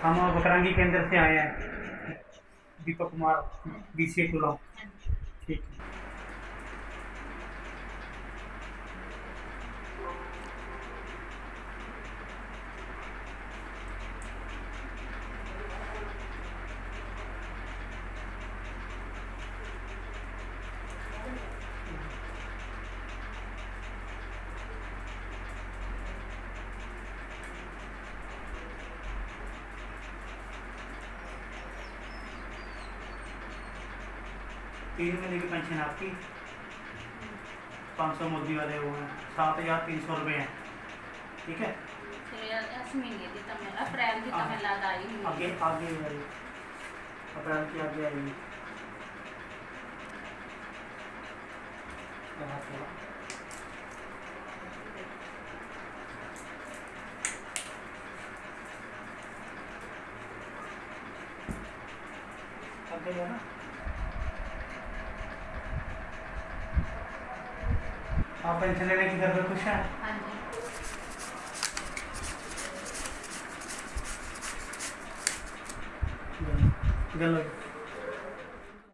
हम बकरांगी केंद्र से आए हैं, दीपक कुमार, BCA कुलाम। ठीक है। तीन महीने की पेंशन आपकी 500 मोदी वाले वो हैं, 7,300 रुपये हैं। ठीक है। आगे आगे अप्रैल की आगे आएगी। आगे ना आप पेंशन लेने की घर पे खुश हैं? हाँ जी। चलो।